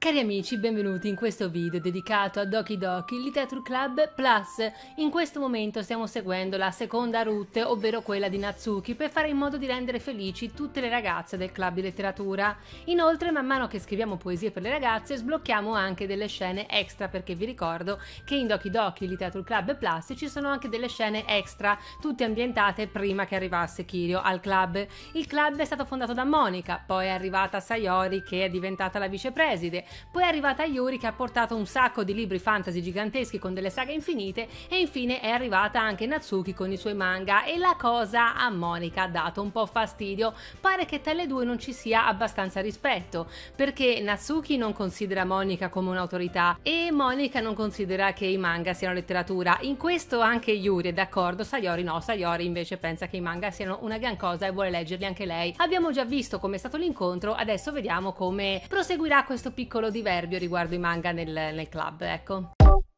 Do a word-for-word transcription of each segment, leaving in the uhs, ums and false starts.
Cari amici, benvenuti in questo video dedicato a Doki Doki Literature Club Plus. In questo momento stiamo seguendo la seconda route, ovvero quella di Natsuki, per fare in modo di rendere felici tutte le ragazze del club di letteratura. Inoltre, man mano che scriviamo poesie per le ragazze, sblocchiamo anche delle scene extra, perché vi ricordo che in Doki Doki Literature Club Plus ci sono anche delle scene extra, tutte ambientate prima che arrivasse Kirio al club. Il club è stato fondato da Monica, poi è arrivata Sayori che è diventata la vicepreside, poi è arrivata Yuri che ha portato un sacco di libri fantasy giganteschi con delle saghe infinite e infine è arrivata anche Natsuki con i suoi manga, e la cosa a Monica ha dato un po' fastidio. Pare che tra le due non ci sia abbastanza rispetto, perché Natsuki non considera Monica come un'autorità e Monica non considera che i manga siano letteratura. In questo anche Yuri è d'accordo, Sayori no, Sayori invece pensa che i manga siano una gran cosa e vuole leggerli anche lei. Abbiamo già visto come è stato l'incontro, adesso vediamo come proseguirà questo piccolo diverbio riguardo i manga nel, nel club, ecco.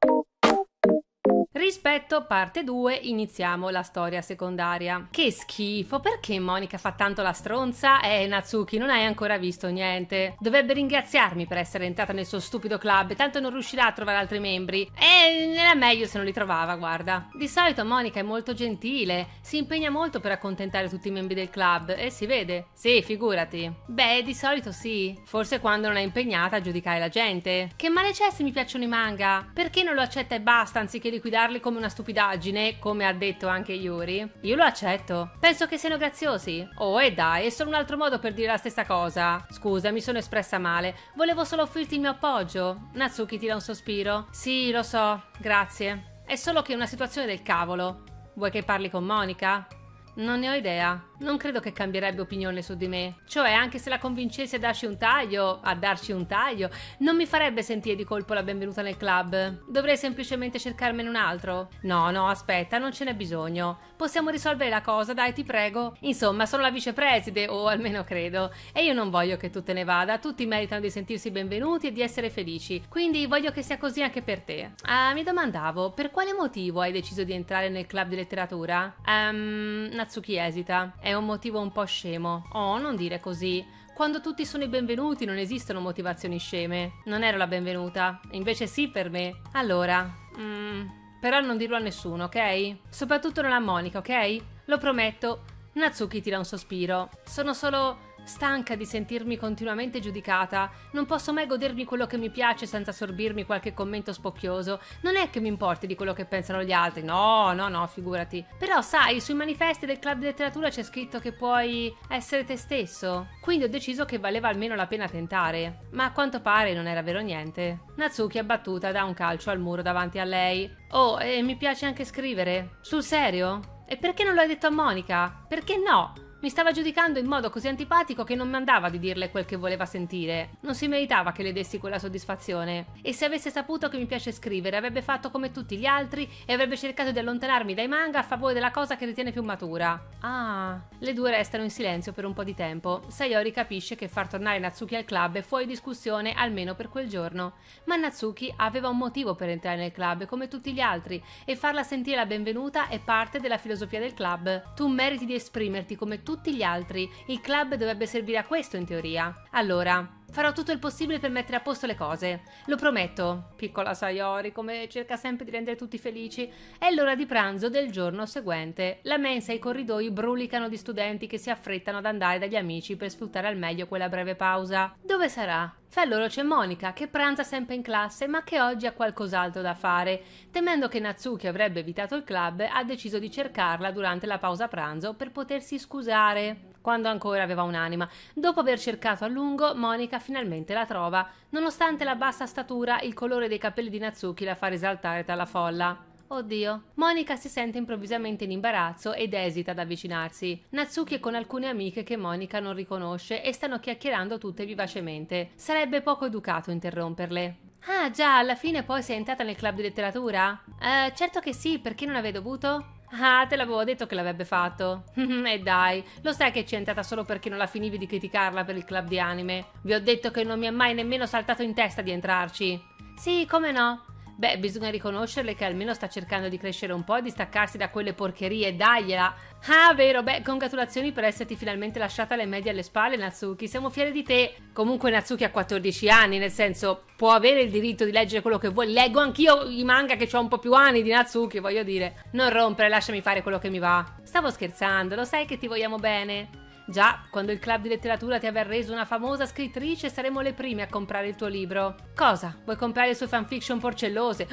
Rispetto parte due, iniziamo la storia secondaria. Che schifo, perché Monica fa tanto la stronza? Eh, Natsuki, non hai ancora visto niente. Dovrebbe ringraziarmi per essere entrata nel suo stupido club, tanto non riuscirà a trovare altri membri. E era meglio se non li trovava, guarda. Di solito Monica è molto gentile, si impegna molto per accontentare tutti i membri del club, e si vede. Sì, figurati. Beh, di solito sì. Forse quando non è impegnata a giudicare la gente. Che male c'è se mi piacciono i manga? Perché non lo accetta e basta, anziché liquidarli come una stupidaggine, come ha detto anche Yuri? Io lo accetto. Penso che siano graziosi. Oh, e dai, è solo un altro modo per dire la stessa cosa. Scusa, mi sono espressa male. Volevo solo offrirti il mio appoggio. Natsuki tira un sospiro. Sì, lo so, grazie. È solo che è una situazione del cavolo. Vuoi che parli con Monica? Non ne ho idea. Non credo che cambierebbe opinione su di me. Cioè, anche se la convincessi a darci un taglio, a darci un taglio, non mi farebbe sentire di colpo la benvenuta nel club. Dovrei semplicemente cercarmene un altro. No, no, aspetta, non ce n'è bisogno. Possiamo risolvere la cosa, dai, ti prego. Insomma, sono la vicepreside, o almeno credo. E io non voglio che tu te ne vada. Tutti meritano di sentirsi benvenuti e di essere felici. Quindi voglio che sia così anche per te. Ah, mi domandavo, per quale motivo hai deciso di entrare nel club di letteratura? Ehm, Natsuki esita. È un motivo un po' scemo. Oh, non dire così. Quando tutti sono i benvenuti non esistono motivazioni sceme. Non ero la benvenuta, invece sì per me. Allora, mm, però non dirlo a nessuno, ok? Soprattutto non a Monica, ok? Lo prometto. Natsuki tira un sospiro. Sono solo stanca di sentirmi continuamente giudicata. Non posso mai godermi quello che mi piace senza sorbirmi qualche commento spocchioso. Non è che mi importi di quello che pensano gli altri, no, no, no, figurati. Però sai, sui manifesti del club di letteratura c'è scritto che puoi essere te stesso. Quindi ho deciso che valeva almeno la pena tentare. Ma a quanto pare non era vero niente. Natsuki, abbattuta, dà un calcio al muro davanti a lei. Oh, e mi piace anche scrivere. Sul serio? E perché non lo hai detto a Monica? Perché no? Mi stava giudicando in modo così antipatico che non mi andava di dirle quel che voleva sentire. Non si meritava che le dessi quella soddisfazione. E se avesse saputo che mi piace scrivere, avrebbe fatto come tutti gli altri e avrebbe cercato di allontanarmi dai manga a favore della cosa che ritiene più matura. Ah. Le due restano in silenzio per un po' di tempo. Sayori capisce che far tornare Natsuki al club è fuori discussione almeno per quel giorno. Ma Natsuki aveva un motivo per entrare nel club come tutti gli altri, e farla sentire la benvenuta è parte della filosofia del club. Tu meriti di esprimerti come tutti gli altri. Il club dovrebbe servire a questo in teoria. Allora, farò tutto il possibile per mettere a posto le cose. Lo prometto. Piccola Sayori, come cerca sempre di rendere tutti felici. È l'ora di pranzo del giorno seguente. La mensa e i corridoi brulicano di studenti che si affrettano ad andare dagli amici per sfruttare al meglio quella breve pausa. Dove sarà? Fra loro c'è Monica, che pranza sempre in classe, ma che oggi ha qualcos'altro da fare. Temendo che Natsuki avrebbe evitato il club, ha deciso di cercarla durante la pausa pranzo per potersi scusare, quando ancora aveva un'anima. Dopo aver cercato a lungo, Monica finalmente la trova. Nonostante la bassa statura, il colore dei capelli di Natsuki la fa risaltare tra la folla. Oddio. Monica si sente improvvisamente in imbarazzo ed esita ad avvicinarsi. Natsuki è con alcune amiche che Monica non riconosce e stanno chiacchierando tutte vivacemente. Sarebbe poco educato interromperle. Ah già, alla fine poi sei entrata nel club di letteratura? Eh, certo che sì, perché non avevi dovuto? Ah, te l'avevo detto che l'avrebbe fatto. E dai, lo sai che ci è entrata solo perché non la finivi di criticarla per il club di anime? Vi ho detto che non mi è mai nemmeno saltato in testa di entrarci. Sì, come no? Beh, bisogna riconoscerle che almeno sta cercando di crescere un po' e di staccarsi da quelle porcherie, dagliela! Ah, vero, beh, congratulazioni per esserti finalmente lasciata le medie alle spalle, Natsuki, siamo fieri di te! Comunque Natsuki ha quattordici anni, nel senso, può avere il diritto di leggere quello che vuoi, leggo anch'io i manga che ho un po' più anni di Natsuki, voglio dire. Non rompere, lasciami fare quello che mi va. Stavo scherzando, lo sai che ti vogliamo bene. Già, quando il club di letteratura ti avrà reso una famosa scrittrice saremo le prime a comprare il tuo libro. Cosa? Vuoi comprare le sue fanfiction porcellose?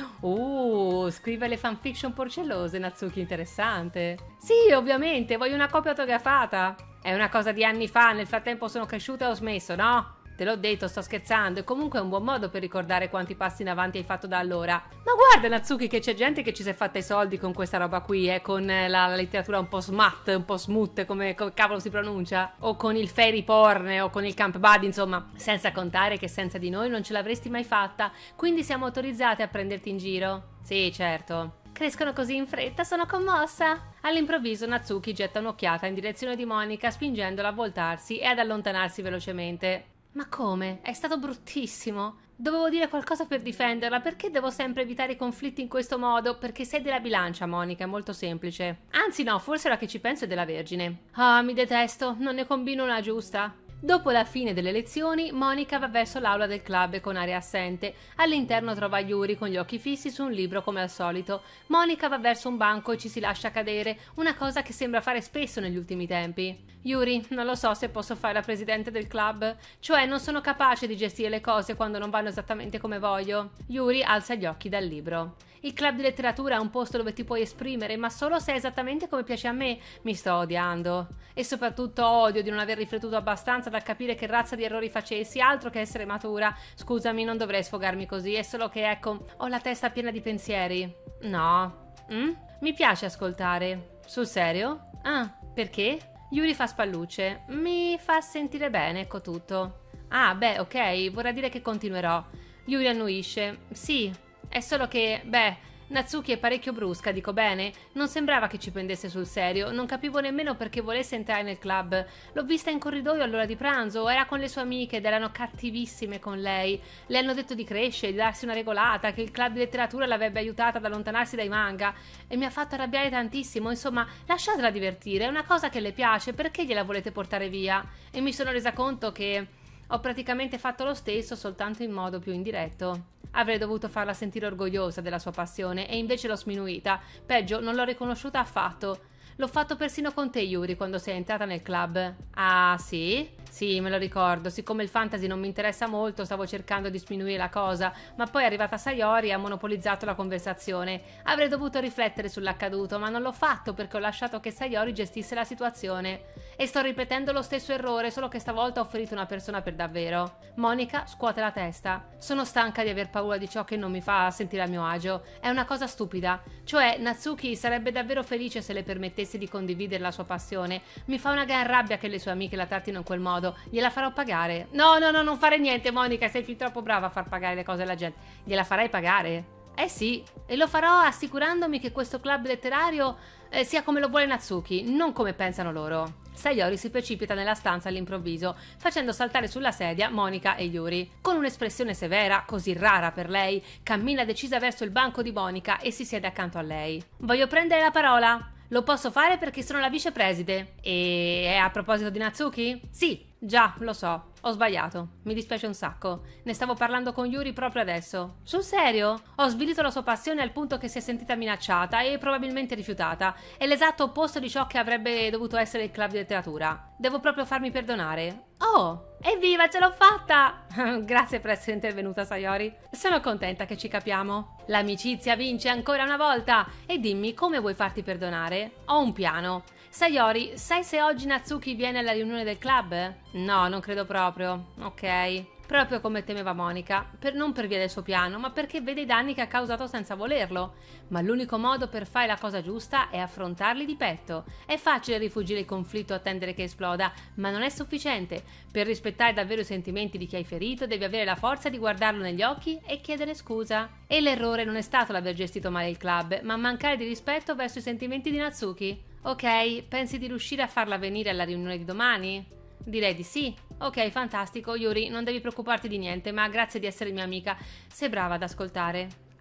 Uh, scrive le fanfiction porcellose, Natsuki, interessante. Sì, ovviamente, voglio una copia autografata. È una cosa di anni fa, nel frattempo sono cresciuta e ho smesso, no? Te l'ho detto, sto scherzando, e comunque è un buon modo per ricordare quanti passi in avanti hai fatto da allora. Ma guarda, Natsuki, che c'è gente che ci si è fatta i soldi con questa roba qui, eh, con la, la letteratura un po' smut, un po' smut, come, come cavolo si pronuncia, o con il fairy porn, o con il camp buddy, insomma, senza contare che senza di noi non ce l'avresti mai fatta, quindi siamo autorizzate a prenderti in giro. Sì, certo. Crescono così in fretta, sono commossa. All'improvviso Natsuki getta un'occhiata in direzione di Monica, spingendola a voltarsi e ad allontanarsi velocemente. Ma come? È stato bruttissimo. Dovevo dire qualcosa per difenderla. Perché devo sempre evitare i conflitti in questo modo? Perché sei della bilancia, Monica, è molto semplice. Anzi no, forse ora che ci penso è della Vergine. Ah, mi detesto, non ne combino una giusta. Dopo la fine delle lezioni, Monica va verso l'aula del club con aria assente. All'interno trova Yuri con gli occhi fissi su un libro come al solito. Monica va verso un banco e ci si lascia cadere, una cosa che sembra fare spesso negli ultimi tempi. Yuri, non lo so se posso fare la presidente del club, cioè non sono capace di gestire le cose quando non vanno esattamente come voglio. Yuri alza gli occhi dal libro. Il club di letteratura è un posto dove ti puoi esprimere, ma solo se è esattamente come piace a me. Mi sto odiando. E soprattutto odio di non aver riflettuto abbastanza da capire che razza di errori facessi, altro che essere matura. Scusami, non dovrei sfogarmi così, è solo che, ecco, ho la testa piena di pensieri. No. Mm? Mi piace ascoltare. Sul serio? Ah, perché? Yuri fa spallucce. Mi fa sentire bene, ecco tutto. Ah, beh, ok, vorrà dire che continuerò. Yuri annuisce. Sì, è solo che, beh, Natsuki è parecchio brusca, dico bene? Non sembrava che ci prendesse sul serio, non capivo nemmeno perché volesse entrare nel club. L'ho vista in corridoio all'ora di pranzo, era con le sue amiche ed erano cattivissime con lei. Le hanno detto di crescere, di darsi una regolata, che il club di letteratura l'avrebbe aiutata ad allontanarsi dai manga. E mi ha fatto arrabbiare tantissimo, insomma, lasciatela divertire, è una cosa che le piace, perché gliela volete portare via? E mi sono resa conto che ho praticamente fatto lo stesso, soltanto in modo più indiretto. Avrei dovuto farla sentire orgogliosa della sua passione e invece l'ho sminuita. Peggio, non l'ho riconosciuta affatto. L'ho fatto persino con te, Yuri, quando sei entrata nel club. Ah, sì? Sì, me lo ricordo. Siccome il fantasy non mi interessa molto, stavo cercando di sminuire la cosa, ma poi è arrivata Sayori e ha monopolizzato la conversazione. Avrei dovuto riflettere sull'accaduto, ma non l'ho fatto perché ho lasciato che Sayori gestisse la situazione. E sto ripetendo lo stesso errore, solo che stavolta ho ferito una persona per davvero. Monica scuote la testa. Sono stanca di aver paura di ciò che non mi fa sentire a mio agio. È una cosa stupida. Cioè, Natsuki sarebbe davvero felice se le permettesse di condividere la sua passione. Mi fa una gran rabbia che le sue amiche la trattino in quel modo. Gliela farò pagare. No, no, no, non fare niente, Monica, sei fin troppo brava a far pagare le cose alla gente. Gliela farai pagare? Eh sì, e lo farò assicurandomi che questo club letterario eh, sia come lo vuole Natsuki, non come pensano loro. Sayori si precipita nella stanza all'improvviso, facendo saltare sulla sedia Monica e Yuri. Con un'espressione severa, così rara per lei, cammina decisa verso il banco di Monica e si siede accanto a lei. Voglio prendere la parola. Lo posso fare perché sono la vicepreside. E è a proposito di Natsuki? Sì, già, lo so. Ho sbagliato. Mi dispiace un sacco. Ne stavo parlando con Yuri proprio adesso. Sul serio? Ho svilito la sua passione al punto che si è sentita minacciata e probabilmente rifiutata. È l'esatto opposto di ciò che avrebbe dovuto essere il club di letteratura. Devo proprio farmi perdonare. Oh, evviva, ce l'ho fatta! Grazie per essere intervenuta, Sayori. Sono contenta che ci capiamo. L'amicizia vince ancora una volta. E dimmi, come vuoi farti perdonare? Ho un piano. Sayori, sai se oggi Natsuki viene alla riunione del club? No, non credo proprio. Ok. Proprio come temeva Monica, per non per via del suo piano, ma perché vede i danni che ha causato senza volerlo. Ma l'unico modo per fare la cosa giusta è affrontarli di petto. È facile rifuggire il conflitto o attendere che esploda, ma non è sufficiente. Per rispettare davvero i sentimenti di chi hai ferito, devi avere la forza di guardarlo negli occhi e chiedere scusa. E l'errore non è stato l'aver gestito male il club, ma mancare di rispetto verso i sentimenti di Natsuki. Ok, pensi di riuscire a farla venire alla riunione di domani? Direi di sì. Ok, fantastico, Yuri, non devi preoccuparti di niente, ma grazie di essere mia amica. Sei brava ad ascoltare.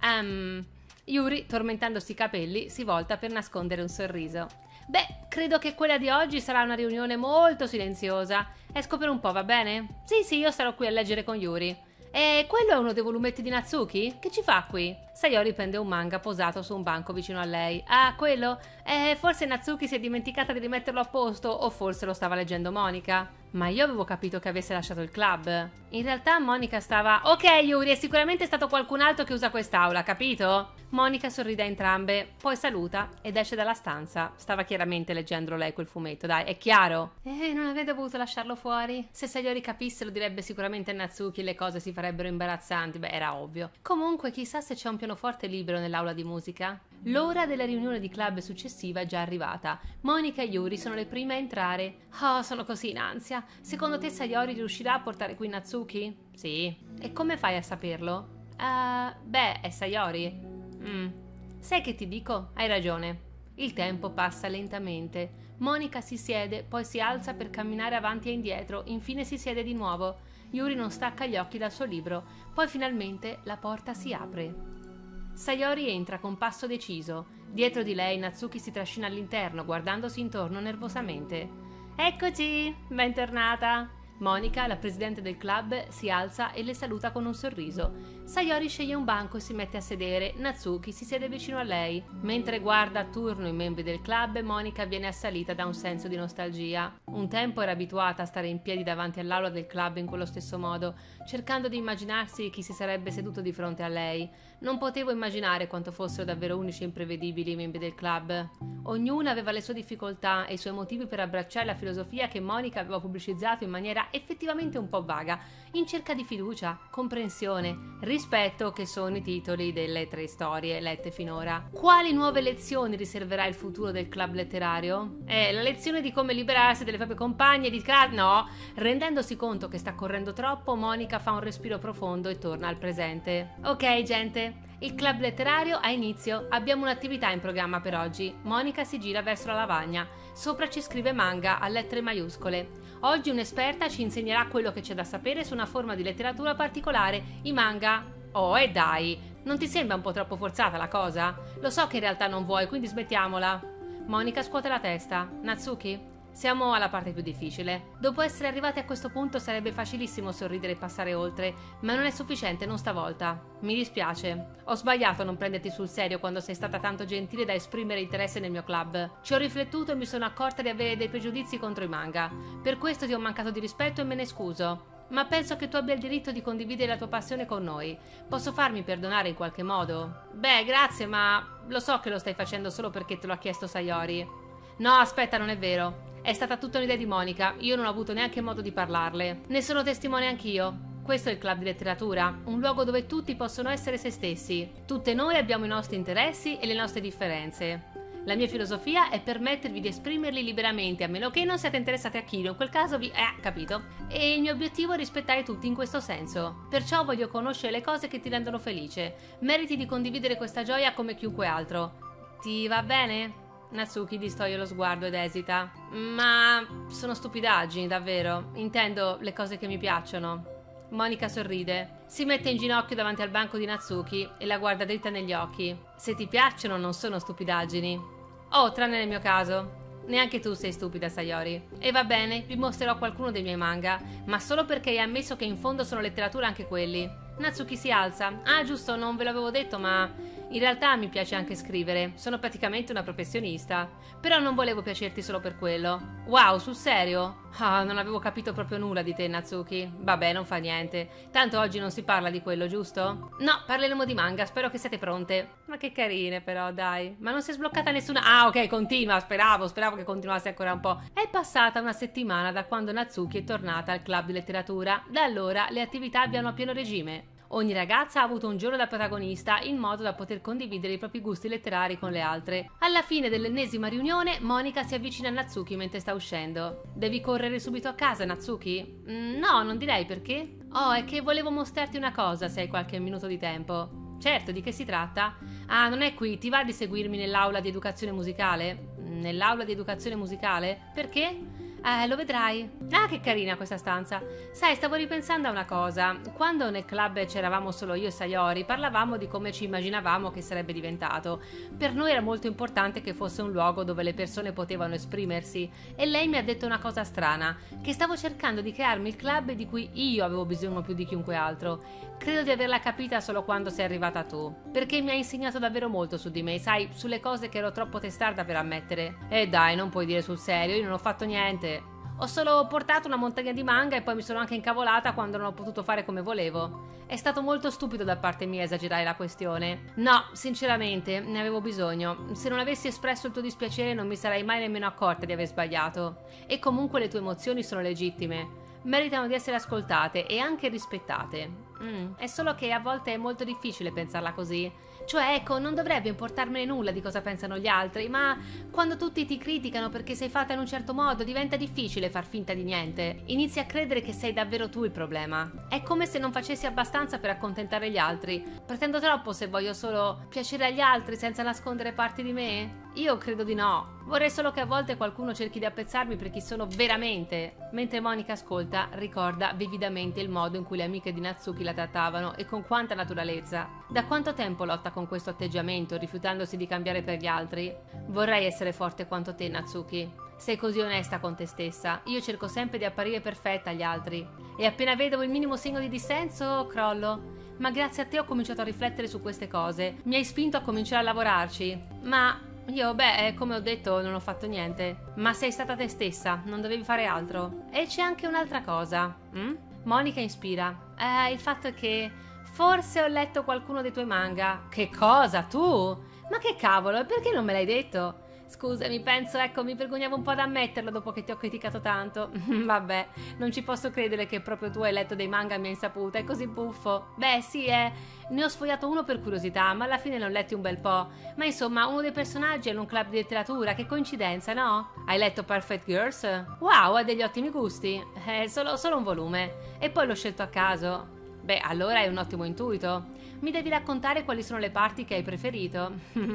Um, Yuri, tormentandosi i capelli, si volta per nascondere un sorriso. Beh, credo che quella di oggi sarà una riunione molto silenziosa. Esco per un po', va bene? Sì, sì, io starò qui a leggere con Yuri. E quello è uno dei volumetti di Natsuki? Che ci fa qui? Sayori prende un manga posato su un banco vicino a lei. Ah, quello? Eh, forse Natsuki si è dimenticata di rimetterlo a posto, o forse lo stava leggendo Monica. Ma io avevo capito che avesse lasciato il club. In realtà Monica stava... Ok, Yuri, è sicuramente stato qualcun altro che usa quest'aula, capito? Monica sorride a entrambe, poi saluta ed esce dalla stanza. Stava chiaramente leggendo lei quel fumetto, dai, è chiaro. Eh, non avrei dovuto lasciarlo fuori. Se Sayori capisse lo direbbe sicuramente a Natsuki e le cose si farebbero imbarazzanti. Beh, era ovvio. Comunque, chissà se c'è un pianoforte libero nell'aula di musica. L'ora della riunione di club successiva è già arrivata. Monica e Yuri sono le prime a entrare. Oh, sono così in ansia. Secondo te Sayori riuscirà a portare qui Natsuki? Sì. E come fai a saperlo? Uh, beh, è Sayori. Mm. Sai che ti dico? Hai ragione. Il tempo passa lentamente. Monica si siede, poi si alza per camminare avanti e indietro, infine si siede di nuovo. Yuri non stacca gli occhi dal suo libro, poi finalmente la porta si apre. Sayori entra con passo deciso. Dietro di lei Natsuki si trascina all'interno, guardandosi intorno nervosamente. Eccoci, bentornata. Monica, la presidente del club, si alza e le saluta con un sorriso. Sayori sceglie un banco e si mette a sedere. Natsuki si siede vicino a lei. Mentre guarda a turno i membri del club, Monica viene assalita da un senso di nostalgia. Un tempo era abituata a stare in piedi davanti all'aula del club in quello stesso modo, cercando di immaginarsi chi si sarebbe seduto di fronte a lei. Non potevo immaginare quanto fossero davvero unici e imprevedibili i membri del club. Ognuna aveva le sue difficoltà e i suoi motivi per abbracciare la filosofia che Monica aveva pubblicizzato in maniera effettivamente un po' vaga, in cerca di fiducia, comprensione, rispetto, che sono i titoli delle tre storie lette finora. Quali nuove lezioni riserverà il futuro del club letterario? Eh, la lezione di come liberarsi delle proprie compagne di classe? No! Rendendosi conto che sta correndo troppo, Monica fa un respiro profondo e torna al presente. Ok, gente. Il club letterario ha inizio. Abbiamo un'attività in programma per oggi. Monica si gira verso la lavagna. Sopra ci scrive manga a lettere maiuscole. Oggi un'esperta ci insegnerà quello che c'è da sapere su una forma di letteratura particolare, i manga. Oh, e dai! Non ti sembra un po' troppo forzata la cosa? Lo so che in realtà non vuoi, quindi smettiamola. Monica scuote la testa. Natsuki? Siamo alla parte più difficile. Dopo essere arrivati a questo punto sarebbe facilissimo sorridere e passare oltre, ma non è sufficiente, non stavolta. Mi dispiace. Ho sbagliato a non prenderti sul serio quando sei stata tanto gentile da esprimere interesse nel mio club. Ci ho riflettuto e mi sono accorta di avere dei pregiudizi contro i manga. Per questo ti ho mancato di rispetto e me ne scuso. Ma penso che tu abbia il diritto di condividere la tua passione con noi. Posso farmi perdonare in qualche modo? Beh, grazie, ma lo so che lo stai facendo solo perché te lo ha chiesto Sayori. No, aspetta, non è vero. È stata tutta un'idea di Monica, io non ho avuto neanche modo di parlarle. Ne sono testimone anch'io. Questo è il club di letteratura, un luogo dove tutti possono essere se stessi. Tutte noi abbiamo i nostri interessi e le nostre differenze. La mia filosofia è permettervi di esprimerli liberamente, a meno che non siate interessati a Kiro, in quel caso vi... eh, capito? E il mio obiettivo è rispettare tutti in questo senso. Perciò voglio conoscere le cose che ti rendono felice. Meriti di condividere questa gioia come chiunque altro. Ti va bene? Natsuki distoglie lo sguardo ed esita. Ma sono stupidaggini, davvero. Intendo le cose che mi piacciono. Monica sorride. Si mette in ginocchio davanti al banco di Natsuki e la guarda dritta negli occhi. Se ti piacciono non sono stupidaggini. Oh, tranne nel mio caso. Neanche tu sei stupida, Sayori. E va bene, vi mostrerò qualcuno dei miei manga, ma solo perché hai ammesso che in fondo sono letteratura anche quelli. Natsuki si alza. Ah, giusto, non ve l'avevo detto, ma... in realtà mi piace anche scrivere, sono praticamente una professionista. Però non volevo piacerti solo per quello. Wow, sul serio? Ah, non avevo capito proprio nulla di te, Natsuki. Vabbè, non fa niente. Tanto oggi non si parla di quello, giusto? No, parleremo di manga, spero che siete pronte. Ma che carine però, dai. Ma non si è sbloccata nessuna... Ah, ok, continua, speravo, speravo che continuasse ancora un po'. È passata una settimana da quando Natsuki è tornata al club di letteratura. Da allora le attività avviano a pieno regime. Ogni ragazza ha avuto un giorno da protagonista in modo da poter condividere i propri gusti letterari con le altre. Alla fine dell'ennesima riunione, Monica si avvicina a Natsuki mentre sta uscendo. Devi correre subito a casa, Natsuki? Mm, no, non direi perché. Oh, è che volevo mostrarti una cosa se hai qualche minuto di tempo. Certo, di che si tratta? Ah, non è qui, ti va di seguirmi nell'aula di educazione musicale? Nell'aula di educazione musicale? Perché? Eh, lo vedrai. Ah, che carina questa stanza. Sai, stavo ripensando a una cosa. Quando nel club c'eravamo solo io e Sayori, parlavamo di come ci immaginavamo che sarebbe diventato. Per noi era molto importante che fosse un luogo dove le persone potevano esprimersi. E lei mi ha detto una cosa strana, che stavo cercando di crearmi il club di cui io avevo bisogno più di chiunque altro. Credo di averla capita solo quando sei arrivata tu, perché mi ha insegnato davvero molto su di me, sai, sulle cose che ero troppo testarda per ammettere. E dai, non puoi dire sul serio, io non ho fatto niente. Ho solo portato una montagna di manga e poi mi sono anche incavolata quando non ho potuto fare come volevo. È stato molto stupido da parte mia esagerare la questione. No, sinceramente, ne avevo bisogno. Se non avessi espresso il tuo dispiacere non mi sarei mai nemmeno accorta di aver sbagliato. E comunque le tue emozioni sono legittime. Meritano di essere ascoltate e anche rispettate. Mm, è solo che a volte è molto difficile pensarla così. Cioè, ecco, non dovrebbe importarmene nulla di cosa pensano gli altri, ma quando tutti ti criticano perché sei fatta in un certo modo, diventa difficile far finta di niente. Inizi a credere che sei davvero tu il problema. È come se non facessi abbastanza per accontentare gli altri. Pretendo troppo se voglio solo piacere agli altri senza nascondere parti di me? Io credo di no. Vorrei solo che a volte qualcuno cerchi di apprezzarmi per chi sono veramente. Mentre Monica ascolta, ricorda vividamente il modo in cui le amiche di Natsuki la trattavano e con quanta naturalezza. Da quanto tempo lotta con questo atteggiamento, rifiutandosi di cambiare per gli altri? Vorrei essere forte quanto te, Natsuki. Sei così onesta con te stessa. Io cerco sempre di apparire perfetta agli altri. E appena vedo il minimo segno di dissenso, crollo. Ma grazie a te ho cominciato a riflettere su queste cose. Mi hai spinto a cominciare a lavorarci. Ma... io, beh, come ho detto, non ho fatto niente. Ma sei stata te stessa, non dovevi fare altro. E c'è anche un'altra cosa. Mm? Monica inspira. Eh, il fatto è che forse ho letto qualcuno dei tuoi manga. Che cosa, tu? Ma che cavolo, e perché non me l'hai detto? Scusami, penso, ecco, mi vergognavo un po' ad ammetterlo dopo che ti ho criticato tanto. Vabbè, non ci posso credere che proprio tu hai letto dei manga a mia insaputa, è così buffo. Beh, sì, eh, ne ho sfogliato uno per curiosità, ma alla fine ne ho letti un bel po'. Ma insomma, uno dei personaggi è in un club di letteratura, che coincidenza, no? Hai letto Perfect Girls? Wow, hai degli ottimi gusti. È solo, solo un volume. E poi l'ho scelto a caso. Beh, allora hai un ottimo intuito. Mi devi raccontare quali sono le parti che hai preferito?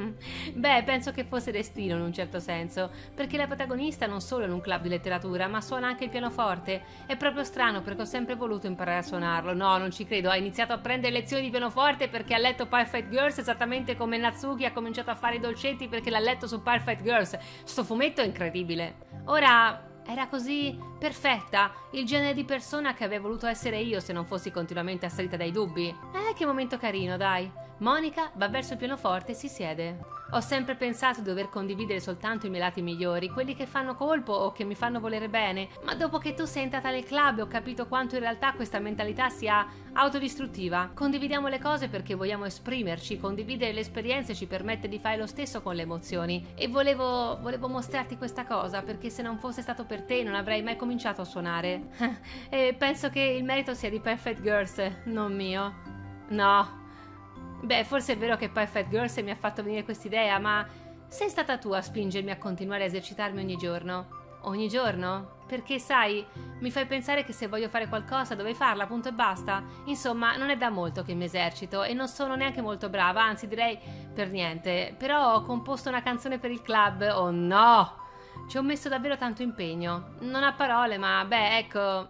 Beh, penso che fosse destino in un certo senso, perché la protagonista non solo è in un club di letteratura, ma suona anche il pianoforte. È proprio strano perché ho sempre voluto imparare a suonarlo. No, non ci credo, ha iniziato a prendere lezioni di pianoforte perché ha letto Perfect Girls, esattamente come Natsuki ha cominciato a fare i dolcetti perché l'ha letto su Perfect Girls. Sto fumetto è incredibile. Ora... era così perfetta, il genere di persona che avrei voluto essere io se non fossi continuamente assalita dai dubbi. Eh, che momento carino, dai. Monica va verso il pianoforte e si siede. Ho sempre pensato di dover condividere soltanto i miei lati migliori, quelli che fanno colpo o che mi fanno volere bene, ma dopo che tu sei entrata nel club ho capito quanto in realtà questa mentalità sia autodistruttiva. Condividiamo le cose perché vogliamo esprimerci, condividere le esperienze ci permette di fare lo stesso con le emozioni. E volevo, volevo mostrarti questa cosa perché se non fosse stato per te non avrei mai cominciato a suonare. E penso che il merito sia di Perfect Girls, non mio. No. Beh, forse è vero che Perfect Girls mi ha fatto venire quest'idea, ma sei stata tu a spingermi a continuare a esercitarmi ogni giorno. Ogni giorno? Perché, sai, mi fai pensare che se voglio fare qualcosa dovrei farla, punto e basta. Insomma, non è da molto che mi esercito e non sono neanche molto brava, anzi direi per niente. Però ho composto una canzone per il club, oh no! Ci ho messo davvero tanto impegno. Non a parole, ma beh, ecco...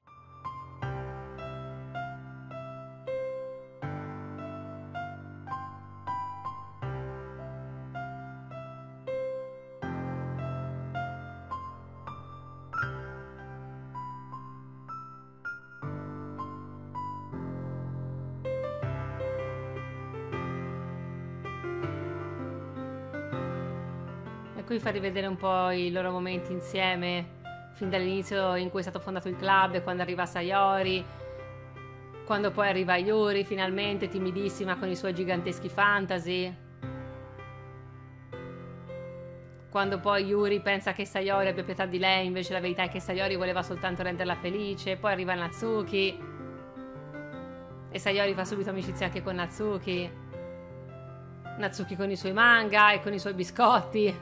Qui fa rivedere un po' i loro momenti insieme, fin dall'inizio in cui è stato fondato il club, quando arriva Sayori, quando poi arriva Yuri finalmente, timidissima con i suoi giganteschi fantasy, quando poi Yuri pensa che Sayori abbia pietà di lei, invece la verità è che Sayori voleva soltanto renderla felice, poi arriva Natsuki e Sayori fa subito amicizia anche con Natsuki, Natsuki con i suoi manga e con i suoi biscotti.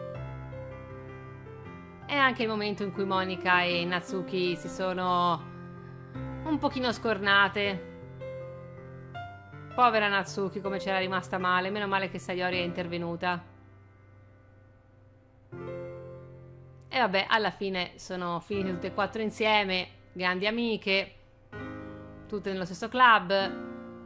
È anche il momento in cui Monica e Natsuki si sono un pochino scornate. Povera Natsuki, come c'era rimasta male, meno male che Sayori è intervenuta. E vabbè, alla fine sono finite tutte e quattro insieme, grandi amiche, tutte nello stesso club.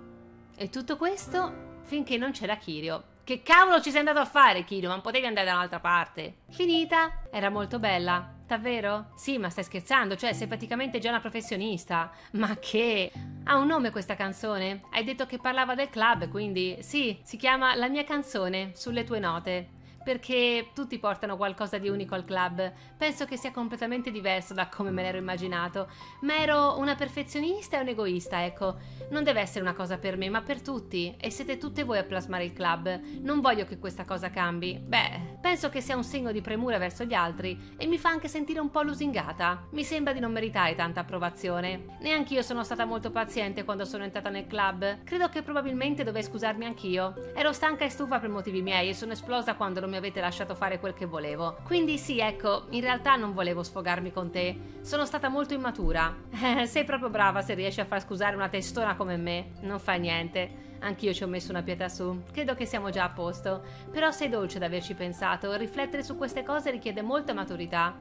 E tutto questo finché non c'era Kirio. Che cavolo ci sei andato a fare, Kirio? Ma non potevi andare da un'altra parte? Finita? Era molto bella. Davvero? Sì, ma stai scherzando, cioè sei praticamente già una professionista. Ma che... Ha un nome questa canzone? Hai detto che parlava del club, quindi... Sì, si chiama La mia canzone, sulle tue note. Perché tutti portano qualcosa di unico al club. Penso che sia completamente diverso da come me l'ero immaginato. Ma ero una perfezionista e un egoista, ecco. Non deve essere una cosa per me, ma per tutti. E siete tutte voi a plasmare il club. Non voglio che questa cosa cambi. Beh, penso che sia un segno di premura verso gli altri e mi fa anche sentire un po' lusingata. Mi sembra di non meritare tanta approvazione. Neanch'io sono stata molto paziente quando sono entrata nel club. Credo che probabilmente dovrei scusarmi anch'io. Ero stanca e stufa per motivi miei e sono esplosa quando non mi avete lasciato fare quel che volevo. Quindi sì, ecco, in realtà non volevo sfogarmi con te. Sono stata molto immatura. Eh, sei proprio brava se riesci a far scusare una testona come me. Non fa niente. Anch'io ci ho messo una pietra su. Credo che siamo già a posto. Però sei dolce ad averci pensato. Riflettere su queste cose richiede molta maturità.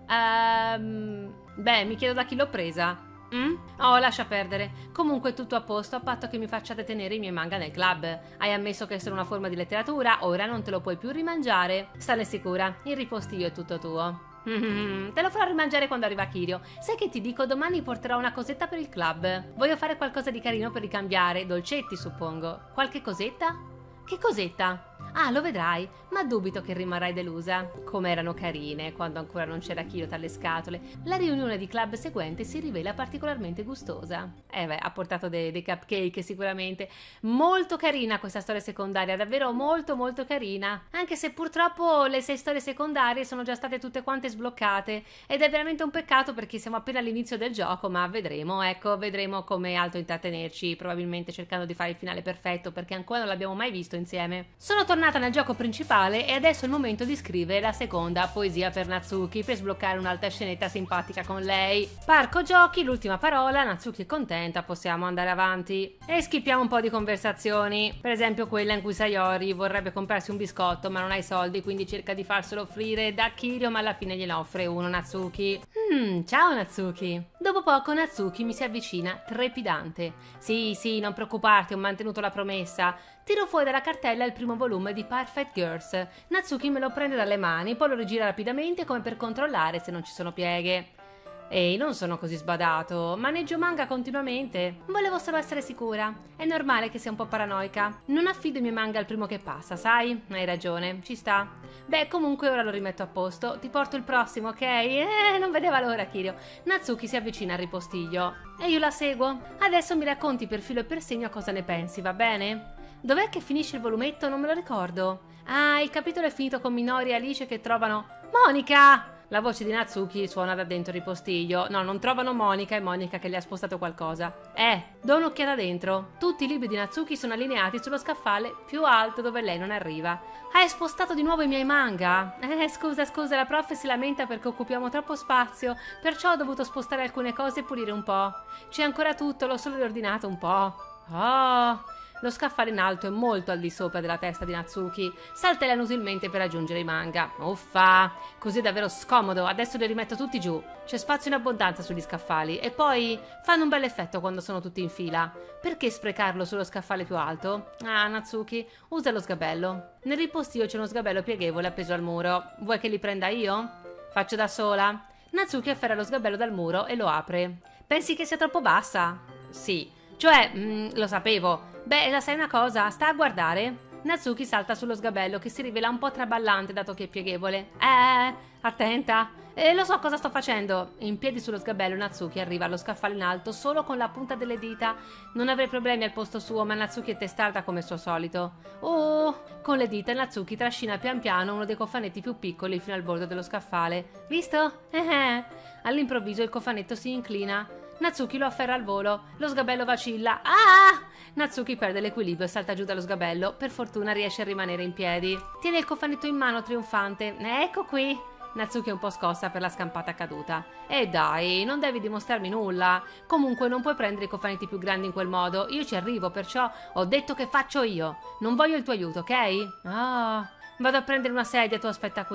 Ehm... Beh, mi chiedo da chi l'ho presa. Mm? Oh, lascia perdere. Comunque è tutto a posto a patto che mi facciate tenere i miei manga nel club. Hai ammesso che sono una forma di letteratura, ora non te lo puoi più rimangiare. Stane sicura, il ripostiglio è tutto tuo. Mm-hmm. Te lo farò rimangiare quando arriva Kirio. Sai che ti dico, domani porterò una cosetta per il club. Voglio fare qualcosa di carino per ricambiare. Dolcetti, suppongo. Qualche cosetta? Che cosetta? Ah, lo vedrai, ma dubito che rimarrai delusa. Come erano carine quando ancora non c'era Kirio tra le scatole. La riunione di club seguente si rivela particolarmente gustosa. Eh beh, ha portato dei, dei cupcake sicuramente. Molto carina questa storia secondaria, davvero molto molto carina. Anche se purtroppo le sei storie secondarie sono già state tutte quante sbloccate. Ed è veramente un peccato perché siamo appena all'inizio del gioco, ma vedremo, ecco, vedremo come altro intrattenerci. Probabilmente cercando di fare il finale perfetto perché ancora non l'abbiamo mai visto insieme. Sono tornata nel gioco principale e adesso è il momento di scrivere la seconda poesia per Natsuki per sbloccare un'altra scenetta simpatica con lei. Parco giochi, l'ultima parola, Natsuki è contenta, possiamo andare avanti. E schippiamo un po' di conversazioni, per esempio quella in cui Sayori vorrebbe comprarsi un biscotto ma non ha i soldi, quindi cerca di farselo offrire da Kirio ma alla fine gliene offre uno Natsuki. Hmm, ciao Natsuki. Dopo poco Natsuki mi si avvicina, trepidante. Sì, sì, non preoccuparti, ho mantenuto la promessa. Tiro fuori dalla cartella il primo volume di Perfect Girls. Natsuki me lo prende dalle mani, poi lo rigira rapidamente come per controllare se non ci sono pieghe. Ehi, non sono così sbadato, maneggio manga continuamente. Volevo solo essere sicura. È normale che sia un po' paranoica. Non affido i miei manga al primo che passa, sai? Hai ragione, ci sta. Beh, comunque ora lo rimetto a posto. Ti porto il prossimo, ok? Eh, non vedeva l'ora, Kirio. Natsuki si avvicina al ripostiglio. E io la seguo. Adesso mi racconti per filo e per segno cosa ne pensi, va bene? Dov'è che finisce il volumetto? Non me lo ricordo. Ah, il capitolo è finito con Minori e Alice che trovano... Monica! La voce di Natsuki suona da dentro il ripostiglio. No, non trovano Monica, è Monica che le ha spostato qualcosa. Eh, do un'occhiata dentro. Tutti i libri di Natsuki sono allineati sullo scaffale più alto dove lei non arriva. Hai spostato di nuovo i miei manga? Eh, scusa, scusa, la prof si lamenta perché occupiamo troppo spazio, perciò ho dovuto spostare alcune cose e pulire un po'. C'è ancora tutto, l'ho solo riordinato un po'. Oh... Lo scaffale in alto è molto al di sopra della testa di Natsuki. Saltella inutilmente per raggiungere i manga. Uffa! Così è davvero scomodo. Adesso li rimetto tutti giù. C'è spazio in abbondanza sugli scaffali. E poi fanno un bel effetto quando sono tutti in fila. Perché sprecarlo sullo scaffale più alto? Ah, Natsuki, usa lo sgabello. Nel ripostiglio c'è uno sgabello pieghevole appeso al muro. Vuoi che li prenda io? Faccio da sola. Natsuki afferra lo sgabello dal muro e lo apre. Pensi che sia troppo bassa? Sì. Cioè, mh, lo sapevo. Beh, la sai una cosa? Sta a guardare. Natsuki salta sullo sgabello che si rivela un po' traballante dato che è pieghevole. Eh, attenta. Eh, lo so cosa sto facendo. In piedi sullo sgabello Natsuki arriva allo scaffale in alto solo con la punta delle dita. Non avrei problemi al posto suo, ma Natsuki è testarda come il suo solito. Oh! Con le dita Natsuki trascina pian piano uno dei cofanetti più piccoli fino al bordo dello scaffale. Visto? Eh eh. All'improvviso il cofanetto si inclina. Natsuki lo afferra al volo. Lo sgabello vacilla. Ah! Natsuki perde l'equilibrio e salta giù dallo sgabello. Per fortuna riesce a rimanere in piedi. Tiene il cofanetto in mano trionfante. Ecco qui. Natsuki è un po' scossa per la scampata caduta. E dai, non devi dimostrarmi nulla. Comunque non puoi prendere i cofanetti più grandi in quel modo. Io ci arrivo, perciò ho detto che faccio io. Non voglio il tuo aiuto, ok? Ah, vado a prendere una sedia, tu aspetta qui.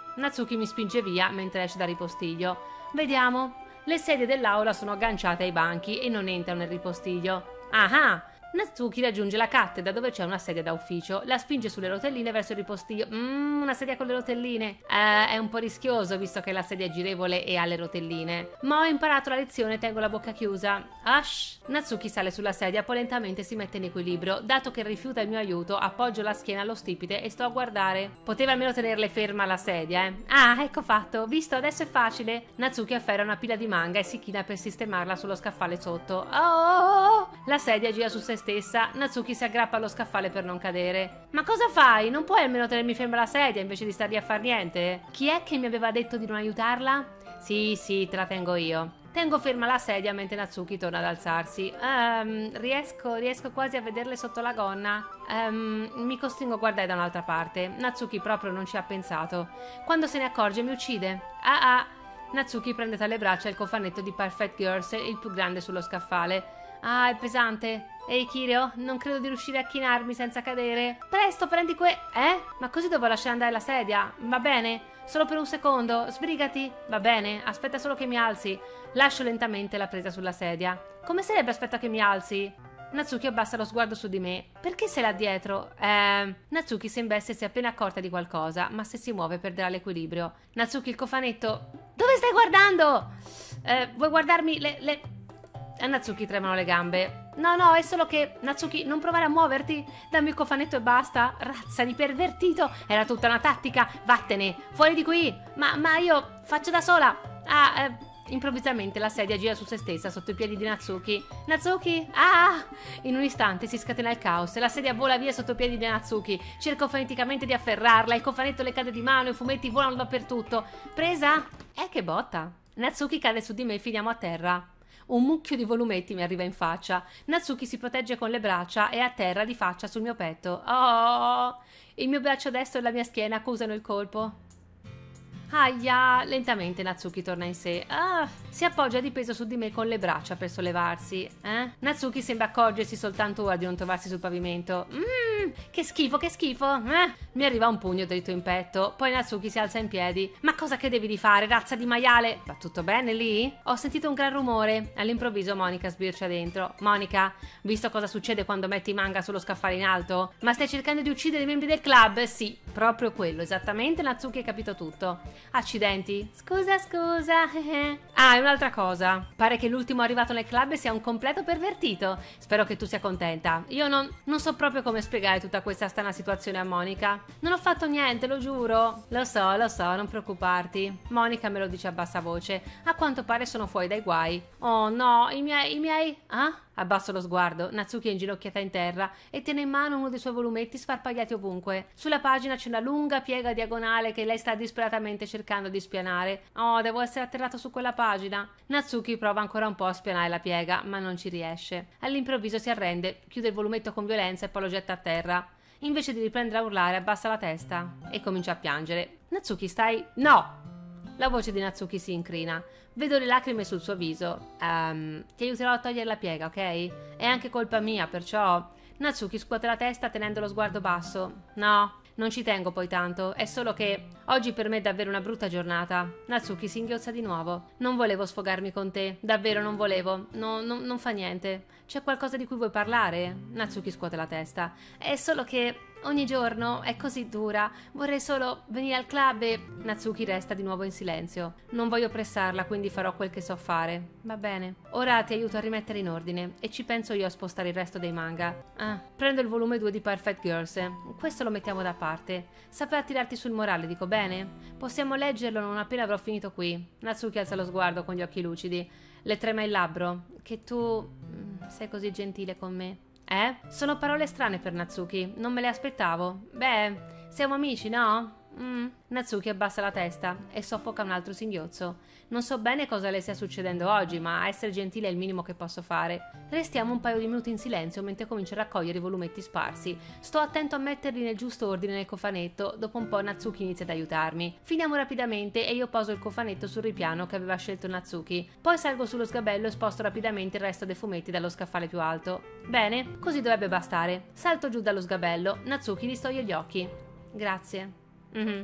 Natsuki mi spinge via mentre esce dal ripostiglio. Vediamo. Le sedie dell'aula sono agganciate ai banchi e non entrano nel ripostiglio. Ah! Natsuki raggiunge la cattedra dove c'è una sedia da ufficio, la spinge sulle rotelline verso il ripostiglio. Mmm, una sedia con le rotelline. Eh, è un po' rischioso visto che la sedia è girevole e ha le rotelline. Ma ho imparato la lezione e tengo la bocca chiusa. Ash! Natsuki sale sulla sedia, poi lentamente si mette in equilibrio. Dato che rifiuta il mio aiuto, appoggio la schiena allo stipite e sto a guardare. Poteva almeno tenerle ferma la sedia, eh. Ah, ecco fatto. Visto, adesso è facile. Natsuki afferra una pila di manga e si china per sistemarla sullo scaffale sotto. Oh! La sedia gira su se stessa. Natsuki si aggrappa allo scaffale per non cadere. Ma cosa fai? Non puoi almeno tenermi ferma la sedia invece di star lì a far niente? Chi è che mi aveva detto di non aiutarla? Sì, sì, te la tengo io. Tengo ferma la sedia mentre Natsuki torna ad alzarsi. Um, riesco, riesco quasi a vederle sotto la gonna. Um, mi costringo a guardare da un'altra parte. Natsuki proprio non ci ha pensato. Quando se ne accorge mi uccide. Ah ah. Natsuki prende tra le braccia il cofanetto di Perfect Girls, il più grande sullo scaffale. Ah, è pesante. Ehi Kireo, non credo di riuscire a chinarmi senza cadere. Presto, prendi que... Eh? Ma così devo lasciare andare la sedia? Va bene? Solo per un secondo, sbrigati. Va bene, aspetta solo che mi alzi. Lascio lentamente la presa sulla sedia. Come sarebbe aspetta che mi alzi? Natsuki abbassa lo sguardo su di me. Perché sei là dietro? Eh... Natsuki sembra essersi appena accorta di qualcosa, ma se si muove perderà l'equilibrio. Natsuki, il cofanetto... Dove stai guardando? Eh, vuoi guardarmi le... le... A Natsuki tremano le gambe. No, no, è solo che... Natsuki, non provare a muoverti. Dammi il cofanetto e basta. Razza di pervertito. Era tutta una tattica. Vattene. Fuori di qui. Ma, ma io faccio da sola. Ah, eh... Improvvisamente la sedia gira su se stessa sotto i piedi di Natsuki. Natsuki? Ah! In un istante si scatena il caos e la sedia vola via sotto i piedi di Natsuki. Cerco freneticamente di afferrarla. Il cofanetto le cade di mano. I fumetti volano dappertutto. Presa? Eh, che botta. Natsuki cade su di me e finiamo a terra. Un mucchio di volumetti mi arriva in faccia. Natsuki si protegge con le braccia e atterra di faccia sul mio petto. Oh! Il mio braccio destro e la mia schiena accusano il colpo. Aia! Lentamente Natsuki torna in sé. Ah! Si appoggia di peso su di me con le braccia per sollevarsi. Eh? Natsuki sembra accorgersi soltanto ora di non trovarsi sul pavimento. Mmm! Che schifo, che schifo! Eh? Mi arriva un pugno dritto in petto. Poi Natsuki si alza in piedi. Ma cosa credevi di fare, razza di maiale? Va tutto bene lì? Ho sentito un gran rumore. All'improvviso Monica sbircia dentro. Monica, visto cosa succede quando metti manga sullo scaffale in alto? Ma stai cercando di uccidere i membri del club? Sì, proprio quello, esattamente. Natsuki ha capito tutto. Accidenti. Scusa, scusa. Ah, e un'altra cosa. Pare che l'ultimo arrivato nel club sia un completo pervertito. Spero che tu sia contenta. Io non, non so proprio come spiegare tutta questa strana situazione a Monica. Non ho fatto niente, lo giuro. Lo so, lo so, non preoccuparti. Monica me lo dice a bassa voce. A quanto pare sono fuori dai guai. Oh no, i miei, i miei... Ah? Abbasso lo sguardo. Natsuki è inginocchiata in terra e tiene in mano uno dei suoi volumetti sparpagliati ovunque. Sulla pagina c'è una lunga piega diagonale che lei sta disperatamente cercando di spianare. Oh, devo essere atterrato su quella pagina. Natsuki prova ancora un po' a spianare la piega, ma non ci riesce. All'improvviso si arrende, chiude il volumetto con violenza e poi lo getta a terra. Invece di riprendere a urlare, abbassa la testa e comincia a piangere. Natsuki, stai... No! La voce di Natsuki si incrina. Vedo le lacrime sul suo viso. Um, ti aiuterò a togliere la piega, ok? È anche colpa mia, perciò... Natsuki scuote la testa tenendo lo sguardo basso. No, non ci tengo poi tanto. È solo che oggi per me è davvero una brutta giornata. Natsuki si inghiozza di nuovo. Non volevo sfogarmi con te. Davvero non volevo. No, no, non fa niente. C'è qualcosa di cui vuoi parlare? Natsuki scuote la testa. È solo che... ogni giorno è così dura. Vorrei solo venire al club e... Natsuki resta di nuovo in silenzio. Non voglio pressarla, quindi farò quel che so fare. Va bene. Ora ti aiuto a rimettere in ordine e ci penso io a spostare il resto dei manga. Ah, prendo il volume due di Perfect Girls. Questo lo mettiamo da parte. Saprà tirarti sul morale, dico bene? Possiamo leggerlo non appena avrò finito qui. Natsuki alza lo sguardo con gli occhi lucidi. Le trema il labbro. Che tu... sei così gentile con me. Eh? Sono parole strane per Natsuki, non me le aspettavo. Beh, siamo amici, no? Mm. Natsuki abbassa la testa e soffoca un altro singhiozzo. Non so bene cosa le stia succedendo oggi, ma essere gentile è il minimo che posso fare. Restiamo un paio di minuti in silenzio mentre comincio a raccogliere i volumetti sparsi. Sto attento a metterli nel giusto ordine nel cofanetto. Dopo un po' Natsuki inizia ad aiutarmi. Finiamo rapidamente e io poso il cofanetto sul ripiano che aveva scelto Natsuki. Poi salgo sullo sgabello e sposto rapidamente il resto dei fumetti dallo scaffale più alto. Bene, così dovrebbe bastare. Salto giù dallo sgabello. Natsuki distoglie gli occhi. Grazie. Mhm.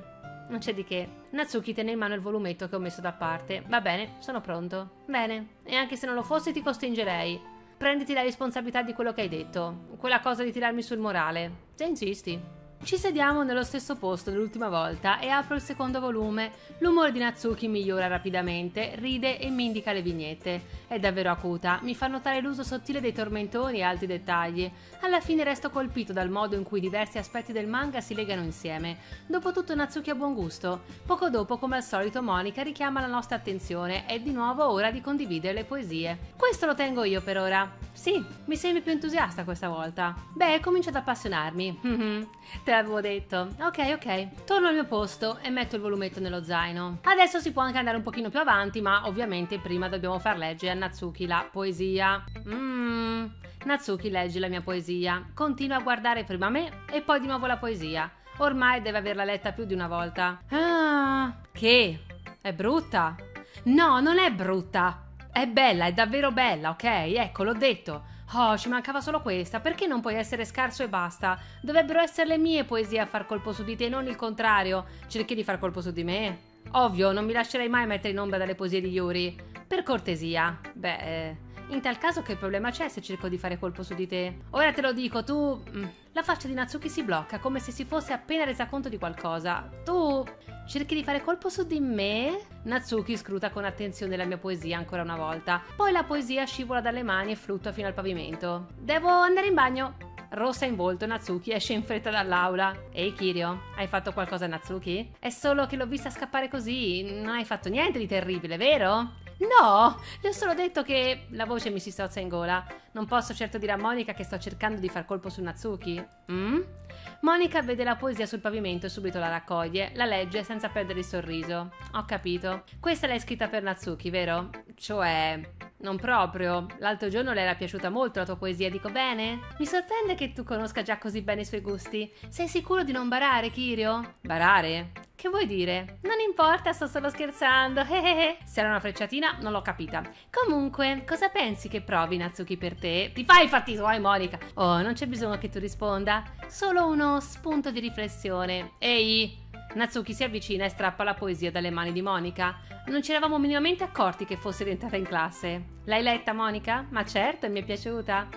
non c'è di che. Natsuki tiene in mano il volumetto che ho messo da parte. Va bene, sono pronto. Bene, e anche se non lo fossi ti costringerei. Prenditi la responsabilità di quello che hai detto. Quella cosa di tirarmi sul morale. Se insisti. Ci sediamo nello stesso posto dell'ultima volta e apro il secondo volume. L'umore di Natsuki migliora rapidamente, ride e mi indica le vignette. È davvero acuta, mi fa notare l'uso sottile dei tormentoni e altri dettagli. Alla fine resto colpito dal modo in cui diversi aspetti del manga si legano insieme. Dopotutto Natsuki ha buon gusto. Poco dopo, come al solito, Monica richiama la nostra attenzione. È di nuovo ora di condividere le poesie. Questo lo tengo io per ora. Sì, mi sembri più entusiasta questa volta. Beh, comincio ad appassionarmi. Te l'avevo detto. Ok, ok. Torno al mio posto e metto il volumetto nello zaino. Adesso si può anche andare un pochino più avanti, ma ovviamente prima dobbiamo far leggere a Natsuki la poesia. Mmm. Natsuki legge la mia poesia. Continua a guardare prima me e poi di nuovo la poesia. Ormai deve averla letta più di una volta. Ah, che? È brutta? No, non è brutta. È bella, è davvero bella, ok? Ecco, l'ho detto. Oh, ci mancava solo questa. Perché non puoi essere scarso e basta? Dovrebbero essere le mie poesie a far colpo su di te, non il contrario. Cerchi di far colpo su di me? Ovvio, non mi lascerei mai mettere in ombra dalle poesie di Yuri. Per cortesia. Beh, eh, in tal caso che problema c'è se cerco di fare colpo su di te? Ora te lo dico, tu... La faccia di Natsuki si blocca, come se si fosse appena resa conto di qualcosa. Tu... cerchi di fare colpo su di me? Natsuki scruta con attenzione la mia poesia ancora una volta. Poi la poesia scivola dalle mani e fluttua fino al pavimento. Devo andare in bagno. Rossa in volto, Natsuki esce in fretta dall'aula. Ehi Kirio, hai fatto qualcosa Natsuki? È solo che l'ho vista scappare così, non hai fatto niente di terribile, vero? No, le ho solo detto che... La voce mi si strozza in gola. Non posso certo dire a Monica che sto cercando di far colpo su Natsuki. Mm? Monica vede la poesia sul pavimento e subito la raccoglie, la legge senza perdere il sorriso. Ho capito. Questa l'hai scritta per Natsuki, vero? Cioè... non proprio. L'altro giorno le era piaciuta molto la tua poesia, dico bene? Mi sorprende che tu conosca già così bene i suoi gusti. Sei sicuro di non barare, Kirio? Barare? Che vuoi dire? Non importa, sto solo scherzando. Se era una frecciatina, non l'ho capita. Comunque, cosa pensi che provi Natsuki per te? Ti fai i fatti tuoi, Monica. Oh, non c'è bisogno che tu risponda. Solo uno spunto di riflessione. Ehi! Natsuki si avvicina e strappa la poesia dalle mani di Monica. Non ci eravamo minimamente accorti che fosse rientrata in classe. L'hai letta, Monica? Ma certo, mi è piaciuta.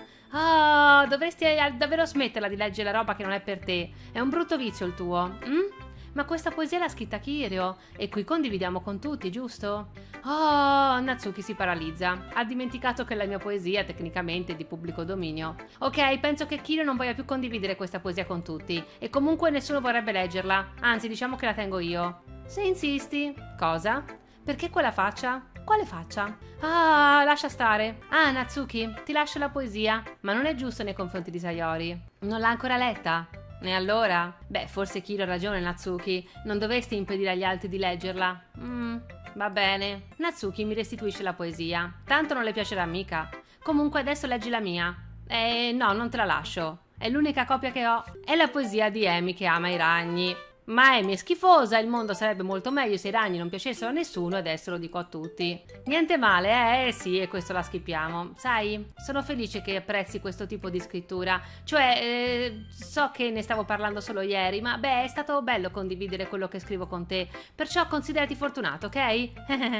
Oh, dovresti davvero smetterla di leggere la roba che non è per te. È un brutto vizio il tuo. Mm? Ma questa poesia l'ha scritta Kirio e qui condividiamo con tutti, giusto? Oh, Natsuki si paralizza. Ha dimenticato che la mia poesia tecnicamente è di pubblico dominio. Ok, penso che Kirio non voglia più condividere questa poesia con tutti e comunque nessuno vorrebbe leggerla. Anzi, diciamo che la tengo io. Se insisti. Cosa? Perché quella faccia? Quale faccia? Ah, lascia stare. Ah, Natsuki, ti lascio la poesia, ma non è giusto nei confronti di Sayori. Non l'ha ancora letta? E allora? Beh, forse Kirio ha ragione, Natsuki. Non dovresti impedire agli altri di leggerla. Mm, va bene. Natsuki mi restituisce la poesia. Tanto non le piacerà mica. Comunque adesso leggi la mia. Eh, no, non te la lascio. È l'unica copia che ho. È la poesia di Amy che ama i ragni. Ma Amy è schifosa, il mondo sarebbe molto meglio se i ragni non piacessero a nessuno e adesso lo dico a tutti. Niente male, eh? Eh sì, e questo la schippiamo. Sai, sono felice che apprezzi questo tipo di scrittura. Cioè, eh, so che ne stavo parlando solo ieri, ma beh, è stato bello condividere quello che scrivo con te. Perciò considerati fortunato, ok?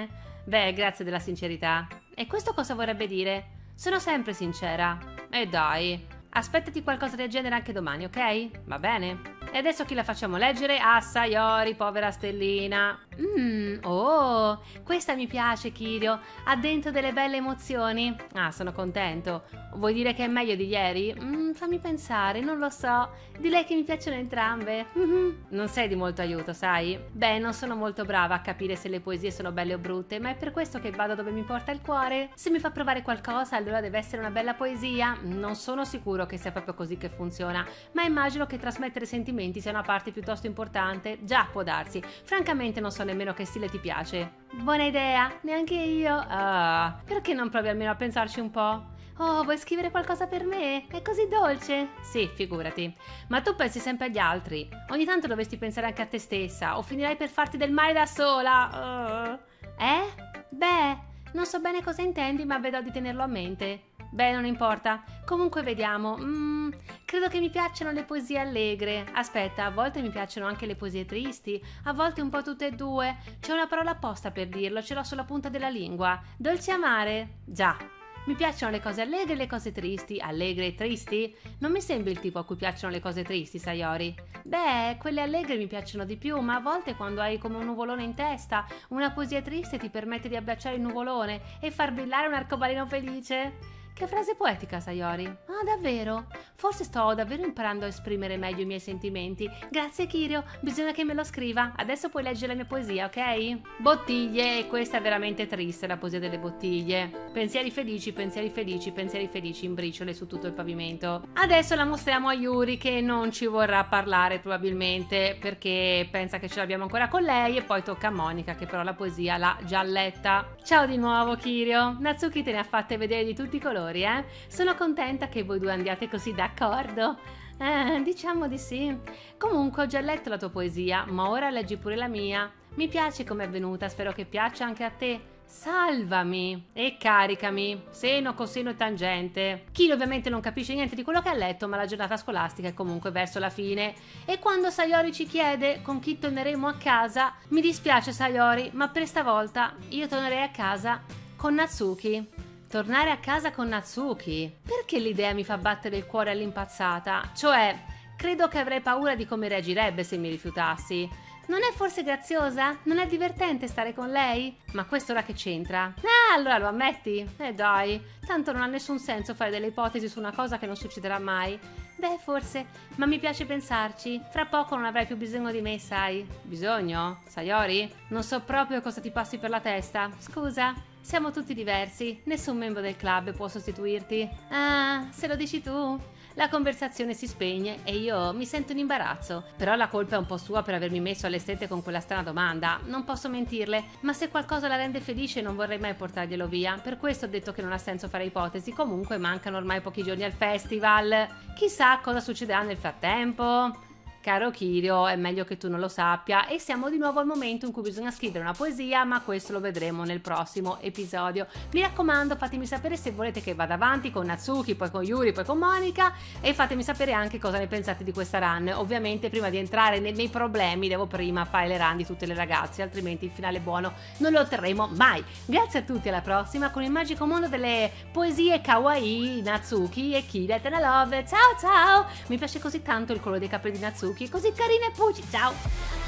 Beh, grazie della sincerità. E questo cosa vorrebbe dire? Sono sempre sincera. E dai, aspettati qualcosa del genere anche domani, ok? Va bene? E adesso chi la facciamo leggere? Ah, Sayori, povera stellina. Mmm, oh, questa mi piace, Kirio. Ha dentro delle belle emozioni. Ah, sono contento. Vuoi dire che è meglio di ieri? Mm, fammi pensare, non lo so. Di lei che mi piacciono entrambe. Mm-hmm. Non sei di molto aiuto, sai? Beh, non sono molto brava a capire se le poesie sono belle o brutte, ma è per questo che vado dove mi porta il cuore. Se mi fa provare qualcosa, allora deve essere una bella poesia. Non sono sicuro che sia proprio così che funziona, ma immagino che trasmettere sentimenti sia una parte piuttosto importante. Già, può darsi. Francamente non so nemmeno che stile ti piace. Buona idea, neanche io. Ah, perché non provi almeno a pensarci un po'? Oh, vuoi scrivere qualcosa per me? È così dolce. Sì, figurati. Ma tu pensi sempre agli altri. Ogni tanto dovresti pensare anche a te stessa o finirai per farti del male da sola. Uh. Eh? Beh, non so bene cosa intendi, ma vedrò di tenerlo a mente. Beh, non importa. Comunque vediamo. Mm, Credo che mi piacciono le poesie allegre. Aspetta, a volte mi piacciono anche le poesie tristi, a volte un po' tutte e due. C'è una parola apposta per dirlo, ce l'ho sulla punta della lingua. Dolce amare? Già. Mi piacciono le cose allegre e le cose tristi. Allegre e tristi? Non mi sembri il tipo a cui piacciono le cose tristi, Sayori. Beh, quelle allegre mi piacciono di più, ma a volte quando hai come un nuvolone in testa, una poesia triste ti permette di abbracciare il nuvolone e far brillare un arcobaleno felice. Che frase poetica, Sayori. Ah, davvero? Forse sto davvero imparando a esprimere meglio i miei sentimenti. Grazie, Kirio. Bisogna che me lo scriva. Adesso puoi leggere la mia poesia, ok? Bottiglie, e questa è veramente triste, la poesia delle bottiglie. Pensieri felici, pensieri felici, pensieri felici in briciole su tutto il pavimento. Adesso la mostriamo a Yuri, che non ci vorrà parlare probabilmente, perché pensa che ce l'abbiamo ancora con lei, e poi tocca a Monica, che però la poesia l'ha già letta. Ciao di nuovo, Kirio. Natsuki te ne ha fatte vedere di tutti i colori. Eh? Sono contenta che voi due andiate così d'accordo. Eh, diciamo di sì. Comunque ho già letto la tua poesia, ma ora leggi pure la mia. Mi piace come è venuta, spero che piaccia anche a te. Salvami e caricami, seno, coseno e tangente. Kiro ovviamente non capisce niente di quello che ha letto, ma la giornata scolastica è comunque verso la fine. E quando Sayori ci chiede con chi torneremo a casa, mi dispiace Sayori, ma per stavolta io tornerei a casa con Natsuki. Tornare a casa con Natsuki? Perché l'idea mi fa battere il cuore all'impazzata? Cioè, credo che avrei paura di come reagirebbe se mi rifiutassi. Non è forse graziosa? Non è divertente stare con lei? Ma questo ora che c'entra? Ah, allora lo ammetti? Eh dai, tanto non ha nessun senso fare delle ipotesi su una cosa che non succederà mai. Beh, forse, ma mi piace pensarci. Fra poco non avrai più bisogno di me, sai? Bisogno? Sayori? Non so proprio cosa ti passi per la testa. Scusa? Siamo tutti diversi, nessun membro del club può sostituirti. Ah, se lo dici tu. La conversazione si spegne e io mi sento in imbarazzo. Però la colpa è un po' sua per avermi messo alle strette con quella strana domanda. Non posso mentirle, ma se qualcosa la rende felice non vorrei mai portarglielo via. Per questo ho detto che non ha senso fare ipotesi. Comunque mancano ormai pochi giorni al festival. Chissà cosa succederà nel frattempo. Caro Kirio, è meglio che tu non lo sappia, e siamo di nuovo al momento in cui bisogna scrivere una poesia, ma questo lo vedremo nel prossimo episodio. Mi raccomando, fatemi sapere se volete che vada avanti con Natsuki, poi con Yuri, poi con Monica, e fatemi sapere anche cosa ne pensate di questa run. Ovviamente prima di entrare nei, nei problemi devo prima fare le run di tutte le ragazze, altrimenti il finale buono non lo otterremo mai. Grazie a tutti, alla prossima con il magico mondo delle poesie kawaii, Natsuki e Kira Tena Love. Ciao ciao! Mi piace così tanto il colore dei capelli di Natsuki, così carina e pucci, ciao!